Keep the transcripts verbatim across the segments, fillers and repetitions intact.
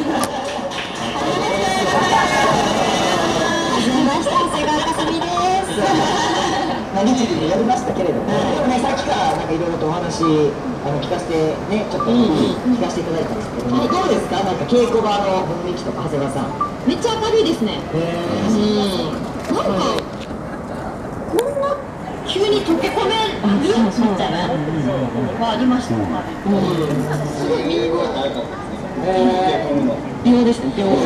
めました、瀬川かすみです。 律儀でやりましたけれども、でもね、さっきからなんかいろいろとお話あの聞かせてね、ちょっと聞かせていただいたんですけど、どうですか、なんか稽古場の雰囲気とか、長谷川さん。 めっちゃ明るいですね。なんかこんな急に溶け込めるみたいなのがありましたね。すごい見応えあるかったですね。秒ですね。秒。緊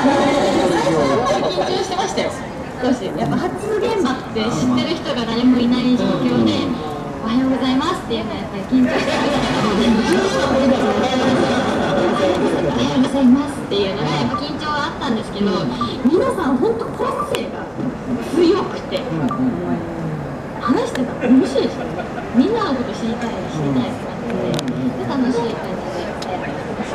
張してましたよ。少しやっぱ初現場って知ってる人が誰もいない状況で「おはようございます」っていうのはやっぱり緊張してましたので「おはようございます」っていうのがやっぱ緊張はあったんですけど、皆さん本当個性が強くて話してたら面白いですよね。みんなのこと知りたい知りたいって感じで楽しい感じでやってます。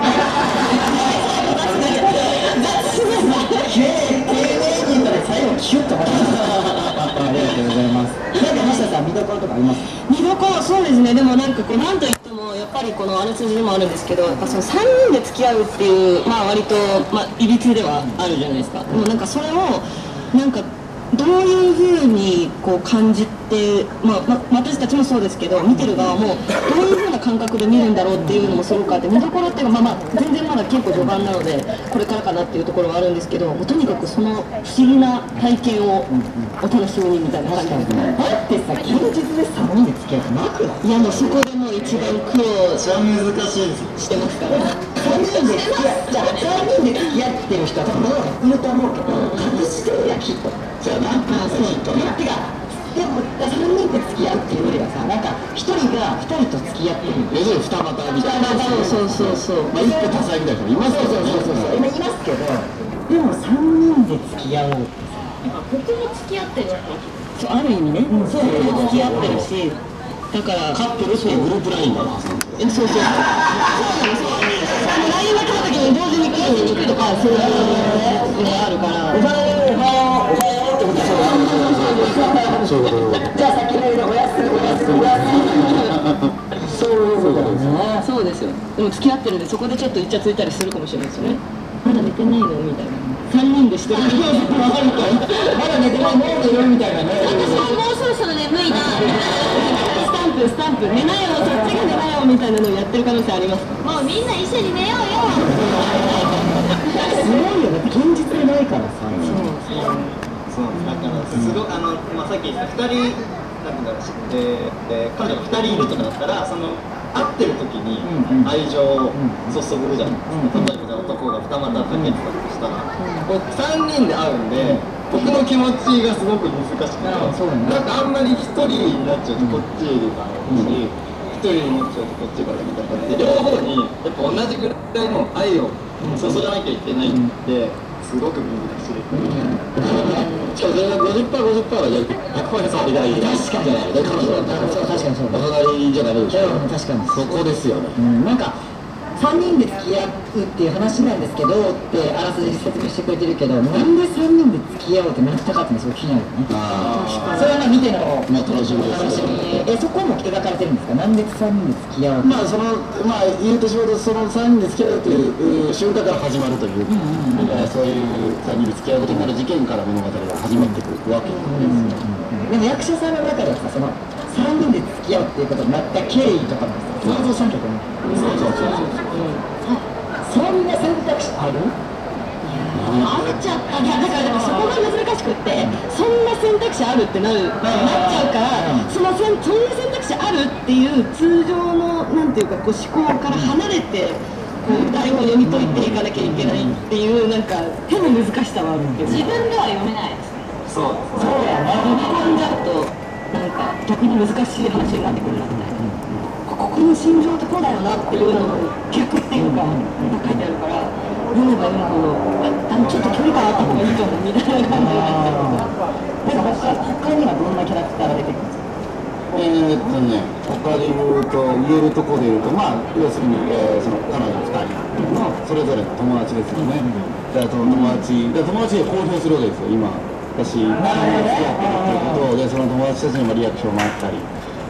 最後キュッとありがとうございます。なんかマシタさん見どころとかあります？ 見どころ、そうですね。でもなんかこうなんといってもやっぱりこのあらすじでもあるんですけど、やっぱそのさんにんで付き合うっていうまあ割とまあいびつではあるじゃないですか。でもなんかそれをなんかどういうふうにこう感じて、まあ、ま私たちもそうですけど見てる側もどういうふうな感覚で見るんだろうっていうのもすごくあって、見どころっていうか、まあまあ全然まだ結構序盤なのでこれからかなっていうところはあるんですけど、もうとにかくその不思議な体験をお楽しみにみたいな感じですね。 だってさ、現実でさんにんで付き合うってなくない？ いやもうそこでもう一番苦労一番難しいですしてますからね。 さんにんで付き合っじゃあさんにんで付き合ってる人は多分いると思うけど、隠してるやんきっと。じゃあなんかそうきっとね。てかでもさんにんで付き合うっていうよりはさ、なんかひとりがふたりと付き合ってる。 要するに二股みたいな。 そうそうそうそう。 まあ一夫多妻みたいな人もいますけどね。 そうそうそうそう。今いますけど、でもさんにんで付き合おうってさ、 僕も付き合ってるわけ。 そうある意味ね、そう付き合ってるし、だからカップルっていうグループラインが挟んでえそうそうそう。そうなのそうなの。ラインが来た時に同時に来るに来るとかそういうのがあるから。 おはようおはようおはようってことでしょ。 そういうこと。 じゃあ先の間おやすみおやすみおやすみ。そういうことだね。 そうですよ。でも付き合ってるんでそこでちょっとイチャついたりするかもしれないですよね。まだ寝てないのみたいな。さんにんでしてる。 まだ寝てないもう寝るみたいなね。 私もうそろそろ眠いな。 スタンプスタンプ寝なよそっちが寝なよみたいなのをやってる可能性あります。 もうみんな一緒に寝ようよ。 すごいよね。現実でないからさ。 そうだからすごいあの、まあ、さっき言ったふたりなんていうんだろう、えーえー、彼女がふたりいるとかだったらその会ってる時に愛情を注ぐじゃないですか。例えばじゃあ男が二股かけてたとしたら、こうさんにんで会うんで僕の気持ちがすごく難しくて、なんかあんまりひとりになっちゃうとこっちがいいし、ひとりになっちゃうとこっちがいいみたいな感じで両方にやっぱ同じぐらいの愛を注がなきゃいけないってすごく難しい。 しかもそれが ごじゅっパーセントごじゅっパーセント はひゃくパーセント 触りたいじゃないですか。彼女だったらそう確かにそう。 お隣じゃダメでしょ。 確かにそこですよね。 なんかさんにんで付き合うっていう話なんですけどってあらすじ説明してくれてるけど、なんでさんにんで付き合おうってなったかっていうのすごい気になるよね。それは見てのまあ楽しみですよね。 えそこも描かれてるんですか？なんでさんにんで付き合おうって。 まあそのまあ言うとしまうとそのさんにんで付き合うという瞬間から始まるという、そういうさんにんで付き合うことになる事件から物語が始まってくるわけなんですよ。 でも役者さんの中ではさ、そのさんにんで付き合うっていうことになった経緯とかもさ、想像しなきゃいけない。 そうそうそうそう。 そんな選択肢ある？ あっちゃったいやだからでもそこが難しくってそんな選択肢あるってなるなっちゃうからそのせんそんな選択肢あるっていう通常のなんていうかこう思考から離れてこう台本を読み解いていかなきゃいけないっていうなんか変な難しさはあるっていう自分では読めないですね。 そうそうやね読み込んじゃうとなんか逆に難しい話になってくるなみたいなここの心情ってこうだよなっていうのの逆っていうか書いてあるから読めば読むほどあのちょっと距離感あった方がいいと思うみたいな感じになってる。 なんか他にはどんなキャラクターが出てくるんですか？ えーっとね、他で言うと、言えるところで言うと、まあ、要するに、えー、その彼女ふたりのそれぞれの友達ですよね。で、あと友達、で友達で公表するわけですよ、今。私、何年付き合ってるっていうことで、その友達たちにもリアクションもあったり、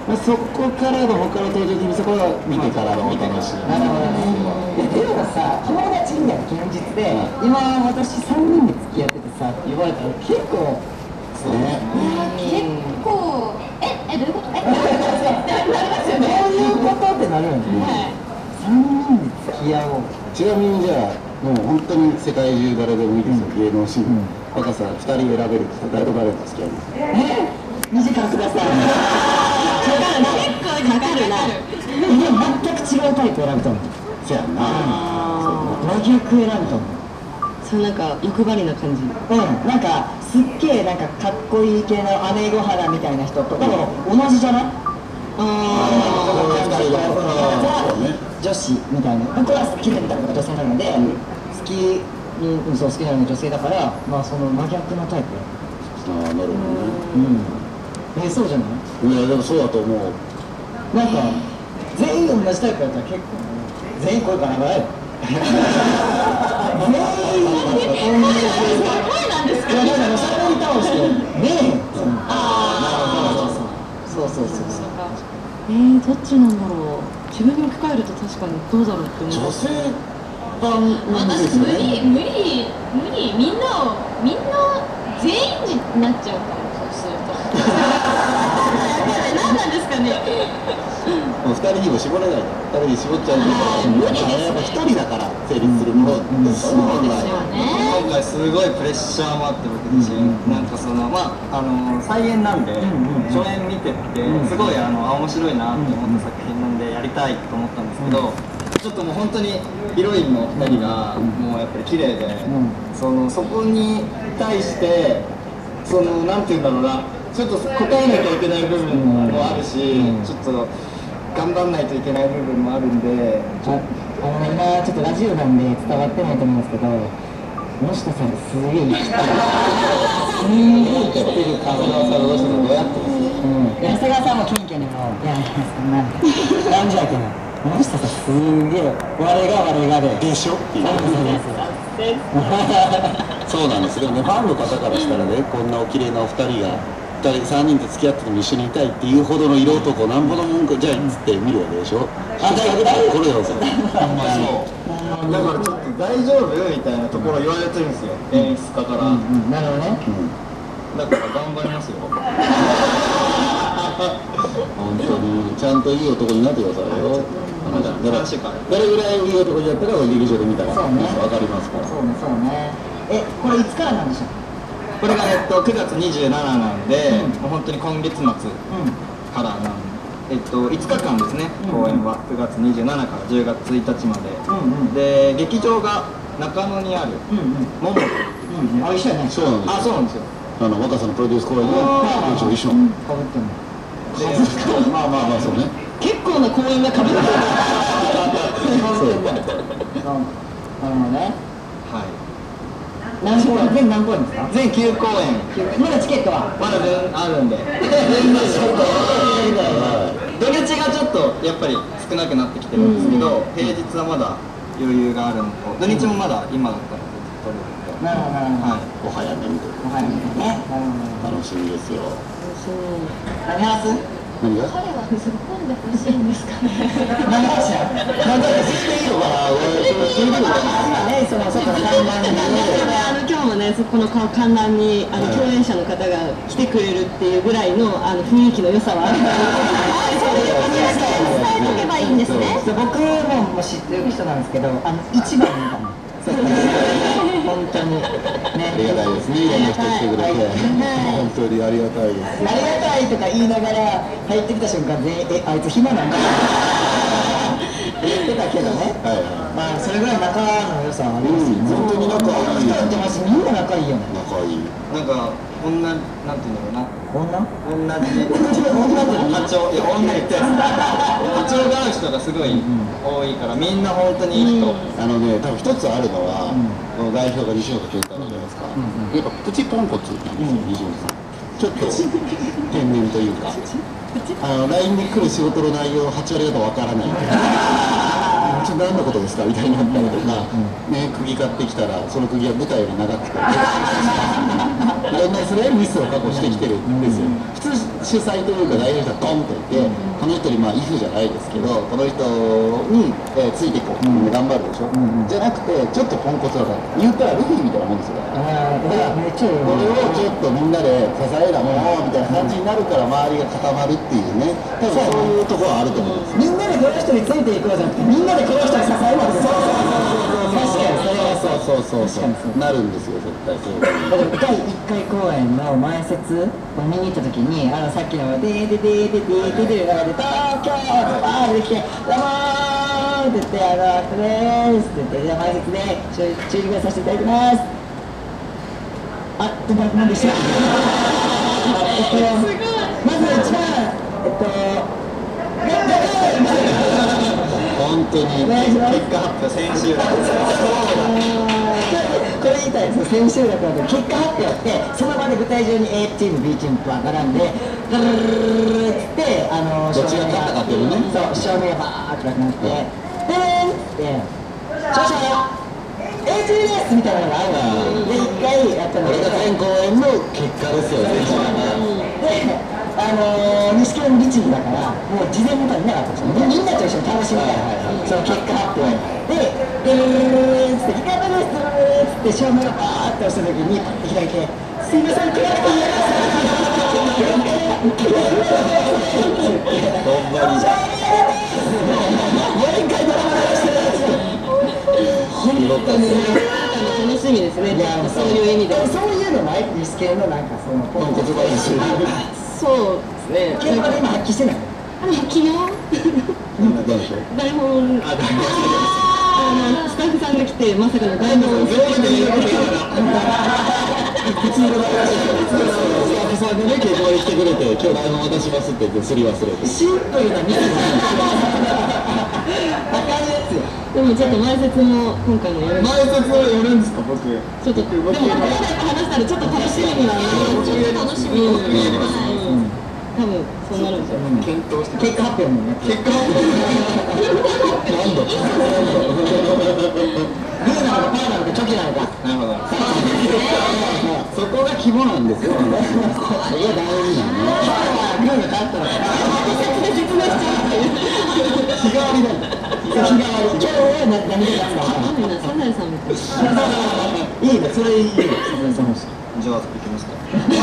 まあ、そこからの他の登場人物、そこは見てからのお楽しみ。 なるほどね。でもさ、友達みたいな現実で、今私さんにんで付き合っててさって言われたら結構そうね。 結構ええどういうことえなりますよどうね。 いうことってなるよね。さんにんで付き合おう。 ちなみにじゃあ、もう本当に世界中誰でもいいですよ、芸能シーン。若さふたり選べるって誰と誰と付き合いますか？ えにじかんください。 かかるな結構かかるな全く違うタイプ選ぶと思う。 せやんな。 真逆選ぶと思う。 そうなんか欲張りな感じ。 うん、なんかすっげえなんかかっこいい系の姉御肌みたいな人と、だから同じじゃない？ あ女子みたいな。僕は好きだったのが女性なので、好きに、うん、そう好きなのが女性だから、まあその真逆のタイプ。 ああ、なるほどね。 うん。え、そうじゃない？ いや、でもそうだと思う。 なんか全員同じタイプだったら結構全員これから長い。全員なんですか。 いやだからしゃべり倒してねえ。ああ、そうそうそうそう。 えー、どっちなんだろう。自分に置き換えると確かにどうだろうって思う。 女性版なんで私無すよね。 理無理無理みんなをみんな全員になっちゃうかもそうすると。何なんですかね。 もうふたりにも絞れない。ふたりに絞っちゃうと無理ですね。 やっぱひとりだから成立するものですそうですよね。 今回すごいプレッシャーもあって僕自身、なんかそのまああの再演なんで、初演見てってすごいあのあ面白いなって思った作品なんでやりたいと思ったんですけど、ちょっともう本当にヒロインのふたりがもうやっぱり綺麗で、そのそこに対してそのなんていうんだろうな、ちょっと答えなきゃいけない部分もあるし、ちょっと頑張んないといけない部分もあるんで。 あの今ちょっとラジオなんで伝わってないと思うんですけど、野下さんがすげえ生きてる。すげえ生きてる顔。 長谷川さんどうしてもどうやってます？ うん。長谷川さんも謙虚にも、いやいやそんな感じだけど、野下さんすげえ我が我がで。 でしょっていう。そうなんですよね。ファンの方からしたらね、こんなお綺麗なお二人がふたりさんにんで付き合ってても一緒にいたいっていうほどの色男なんぼのもんかじゃあっつって見るわけでしょ。あ、だからこれよそれ。 ほんまにそうだからちょっと大丈夫みたいなところ言われてるんですよ、演出家から、 うん、なるほどね。 だから頑張りますよ。 本当にちゃんといい男になってくださいよ。あなただから誰ぐらいいい男になったら劇場で見たらそうねわかりますから。 そうね、そうね。え、これいつからなんでしょう？ これがえっとくがつにじゅうしちなんで、 うんもう本当に今月末うん。 からなんえっといつかかんですね、公演はくがつにじゅうしちからじゅうがつついたちまで、 うんうんで劇場が中野にあるうんうんモモうんうん。あ、一緒やね。 そうなんですよ。 あ、そうなんですよ。 あの若さのプロデュース公演のあー一緒一緒。 かぶってんの。 でまあまあまあそうね。 結構な公演がかぶってる。 そう。 うん。なるほどね。 はい何公演？全何公演ですか？ 全きゅう公演まだチケットは？ まだ全あるんで土日がちょっとやっぱり少なくなってきてるんですけど、平日はまだ余裕があるのと、土日もまだ今だったら取れるんで、 なるほどなるほど。 はいお早めにというおはようね。なるほど。 楽しみですよ。 何話す？ 何が？ 彼は突っ込んでほしいんですかね。 何話や？ なんかそれでいいのかな。俺それそれでいいのかな。 今ね、その外の看板にあの今日もね、そこの観覧にあの共演者の方が来てくれるっていうぐらいのあの雰囲気の良さはあるので、伝えとけばいいんですね。 僕ももう知ってる人なんですけど、あの一番いいかも。そう本当にね。 ありがたいですね。いろんな人来てくれて、本当にありがたいです。 ありがたいとか言いながら入ってきた瞬間全員えあいつ暇なんだ言ってたけどね。 はいはまあそれぐらい仲の良さはありますよね。 本当に仲いい。 人ってますみんな仲いいよね。 仲いい。 なんかこんななんていうんだろうな、 女？ 同じ波長、いや女言って波長が合う人がすごい多いからみんな本当にいい人、 あのね、多分一つあるのは、この代表が西本健太郎じゃないですか。やっぱプチポンコツなんですよ、西本さん。ちょっと天然というか、あの ライン で来る仕事の内容はち割方わからない。 ちょっと何のことですかみたいになったりとか、ね、釘買ってきたらその釘は舞台より長くていろんなそれミスを過去してきてるんですよ。普通主催というか代表者がドンといて、この人にまあイフじゃないですけど、この人に、えー、ついてこう、うん、頑張るでしょ、うん、じゃなくてちょっとポンコツだから言ったらルフィみたいなもんですよ。だからこれをちょっとみんなで支えなものみたいな感じになるから周りが固まるっていうね、多分そういうところはあると思うんです。 みんなでこの人についていこうじゃなくて、みんなでこの人に支えます。そうそうそうそう、確かにそれはそうなるんですよ、絶対そう。だから第いっかい公演の前説を見に行った時に、あのさっきの「デーデーデーデーデーデー」の中で「東京」とか出てきて「どうもー」って言って「あのあとでーす」って言って「じゃあ前説で注意させていただきます」。あっと何でした？えっとまず一番えっと本当に結果発表千秋楽これ言いたいです。千秋楽の結果発表ってその場で舞台上に A チーム B チームが並んでガルルルルルってあのどっちが勝ったかっていうね、 そう照明がバーッとなくなってでーんって勝者は A チームですみたいなのがあるので一回やったのこれが全公演の結果ですよね。 であのー、西京の律儀だからもう事前のことは見なかったんですよ。みんなと一緒に楽しみたいな、その結果発表で「でーん」っつって「いかがです」っつって照明がバーッと押した時にパッて開いて「すいません暗くて言えません」 ほんまにもう一回ドラマ流してるやつ本当に楽しみですね。そういう意味でそういうのない西京のなんかそのポンコツ話そうですね。 現場で今発揮してない。 あの昨日台本あのスタッフさんが来てまさかの台本を全部で見ること普通の話ですよ。スタッフさんでね、稽古に来てくれて、今日台本渡しますって言ってすり忘れて。 シンプルなミスバカなやつよ。 でもちょっと前説も今回もやる。 前説はやるんですか、僕。 ちょっとでもここまで話したらちょっと楽しみにはなる。 楽しみうん、多分そうなるんですよ。 検討して結果発表もね。 結果発表何度グーなのかパーなのかチョキなのか。 なるほど。そこが肝なんですよ。そこが大事なのね。 グーが勝ったのか。 説明しちゃうっていう。 日替わりなんだ。日替わり。今日は何で勝つのか。 みんなサザエさんみたい。 いいね、それいいね。 じゃあ行きますか。 流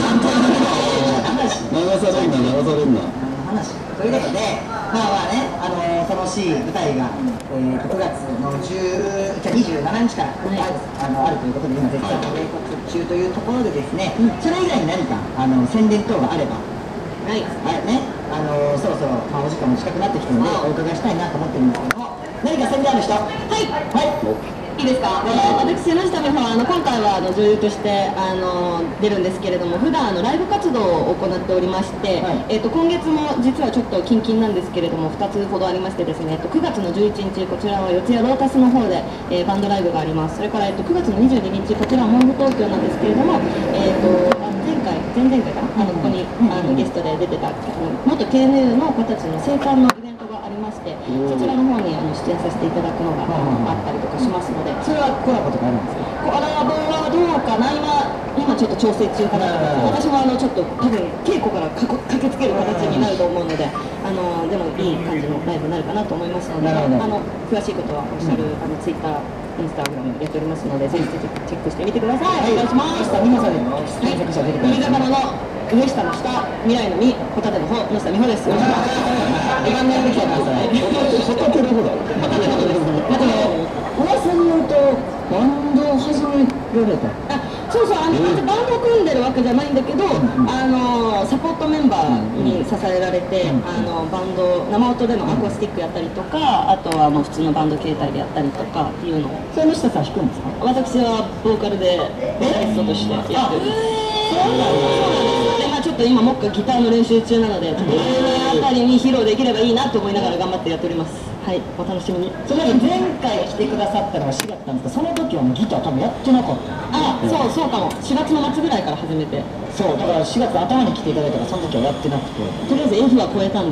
されんな、流されんな。 話ということで、まあまあね、あのー、楽しい舞台が、えー、くがつのじゅうじゃにじゅうしちにちから、はい、あのあるということで、今絶賛計画中というところでですね、うん、それ以外に何かあの宣伝等があれば、はい、はいね、あのー、そろそろ、まあ、お時間も近くなってきたので、お伺いしたいなと思ってるんですけども、何か宣伝ある人？はい、はいいいですか。私、柳下美穂はあの今回はあの女優としてあの出るんですけれども、普段あのライブ活動を行っておりまして、はい、えっと今月も実はちょっとキンキンなんですけれどもふたつほどありましてですね、えっとくがつのじゅういちにちこちらは四谷ロータスの方で、えー、バンドライブがあります。それからえっとくがつのにじゅうににちこちらはモンブ東京なんですけれども、えっと前回前々回かな、あのここにあのゲストで出てた元 ケーエヌユー の子たちの生還のイベントがありまして、そちらの方にあの出演させていただくのがあったりとかしますので。 それはコラボとかあるんですか？ コラボはどうかな、今、今ちょっと調整中かな。私もあのちょっと多分稽古からかこ駆けつける形になると思うので、あのでもいい感じのライブになるかなと思いますので、あの詳しいことはオフィシャル、あのツイッター、インスタグラムやっておりますので、ぜひぜひチェックしてみてください。お願いします。 皆さんで検索者出てください。 海魚の上下の下、未来の実、ホタテの方、野下美穂です。よろしくお願いします。今ねできたからさ、 ホタテの方だ。 ホタテの方です。 あと噂によるとバンドを始められた。 あ、そうそう、あの、えー、バンドを組んでるわけじゃないんだけど、うんうん、あのサポートメンバーに支えられて、うんうん、あのバンド生音でのアコースティックやったりとか、あとはもう普通のバンド形態でやったりとかっていうのを。 それの下さん弾くんですか？ 私はボーカルでベーストとしてやってるんです。そうなんです。で、まあちょっと今もっかギターの練習中なので、ちょっと来年あたりに披露できればいいなと思いながら頑張ってやっております。はい、お楽しみに。 それで前回来てくださったのがしがつなんですけど、その時はもうギター多分やってなかった。 あ、そうそうかも。しがつの末ぐらいから始めて。 そう、だからしがつ頭に来ていただいたからその時はやってなくて。 とりあえず F は超えたんで。 あ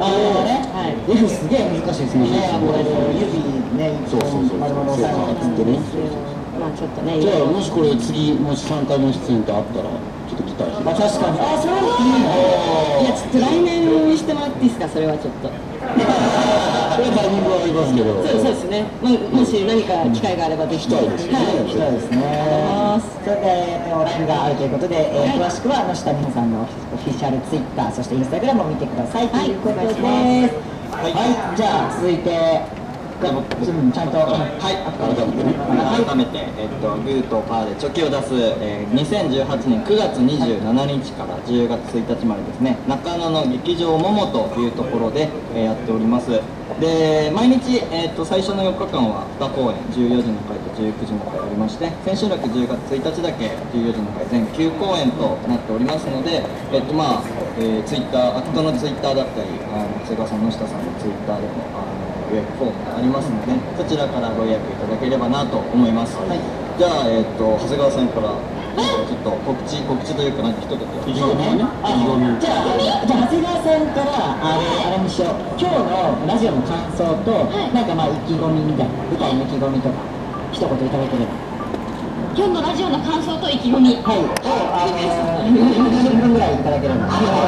あね、はい、F すげえ難しいですよね。これ指ね、 そうそうそう、 丸々押さえてね。 まあちょっとね、 じゃあもしこれ次もしさんかいめの出演とあったらちょっとギター弾いて。 まあ確かに。あ、それいいね。 いやちょっと来年にしてもらっていいですか、それはちょっと。 これタイミングはありますけど。 そうそうですね。まあもし何か機会があればぜひ。 したいですね。 そうですね。それでオフがあるということで、えー、詳しくは野下美穂さんのオフィシャルツイッター、そしてインスタグラムを見てくださいということです。はい、はい、じゃあ続いて。ちゃんと、はい、 改めて、えっと、グーとパーでチョキを出す、えー、にせんじゅうはちねんくがつにじゅうしちにちからじゅうがつついたちまでですね、中野の劇場ももというところで、えー、やっております。で、毎日、えー、っと最初のよっかかんはにこうえん、じゅうよじの回とじゅうくじの回ありまして、千秋楽じゅうがつついたちだけじゅうよじの回全きゅうこうえんとなっておりますので、えっとまあ、えー、ツイッター、アクトのツイッターだったり、あの長谷川さん、野下さんのツイッターでも、あの予約フォームがありますので、そちらからご予約いただければなと思います。はい、じゃあ、えっと長谷川さんからちょっと告知告知というかなんか一言意気込みね。 じゃあじゃあ長谷川さんからあれあれにしよう。今日のラジオの感想と、なんかまあ意気込みみたいな舞台の意気込みとか一言いただければ。 今日のラジオの感想と意気込み。 はい。をあのにじゅっぷんぐらいいただければ。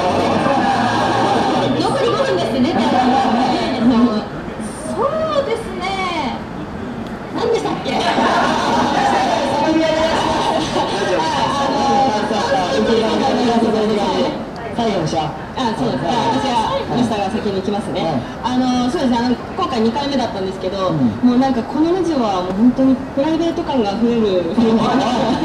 残りごふんですね。そうですね。何でしたっけ？ 最後にしよう。 あ、そうです。私は吉田が先に行きますね。あのそうですね。あの今回にかいめだったんですけど、もうなんかこのラジオはもう本当にプライベート感があふれる雰囲気が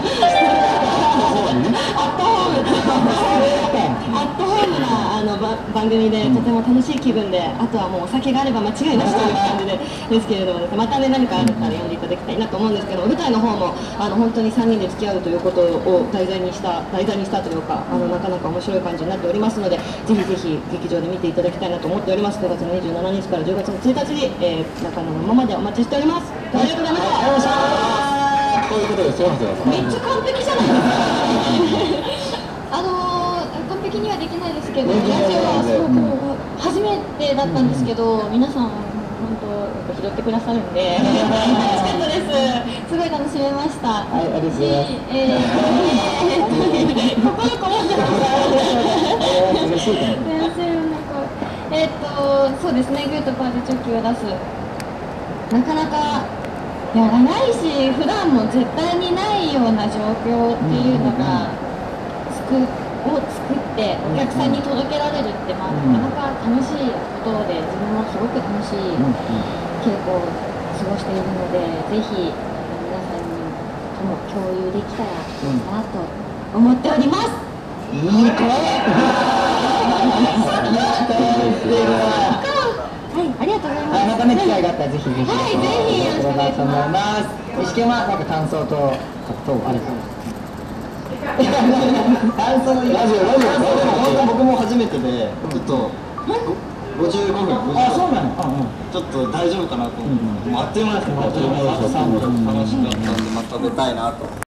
アットホームアットホームなあの番組でとても楽しい気分で、あとはもうお酒があれば間違いなしという感じでですけれども、またね何かあったら読んでいただきたいなと思うんですけど、舞台の方もあの本当にさんにんで付き合うということを題材にした題材にしたというか、あのなかなか面白い感じになっておりますので、ぜひぜひ劇場で見ていただきたいなと思っております。くがつのにじゅうしちにちからじゅうがつのついたちに、えー、中野のままでお待ちしております。ありがとうございました。 こういうことですよ。 めっちゃ完璧じゃないですか。あのー、完璧にはできないですけど、ラジオはすごく初めてだったんですけど、皆さん本当拾ってくださるんで楽しかったです。すごい楽しめました。 はい、ありがとうございます。 えー、心こもってました。すみません、なんかえっとそうですね、グーとパーでチョキを出す。なかなかやらないし、普段も絶対にないような状況っていうのが。を作ってお客さんに届けられるって、まあ、なかなか楽しいことで、自分もすごく楽しい稽古を過ごしているので、ぜひ皆さんにとも共有できたらいいなと思っております。 いい声。 はい、ありがとうございます。 またね、機会があったらぜひぜひ。 はい、ぜひよろしくお願いします。 石木はなんか感想ととあれば。感想のラジオラジオ僕も初めてでちょっとごじゅうごふん、 あ、そうなの。 ちょっと大丈夫かなと思って、あっという間ですね。楽しかったんでまた出たいなと。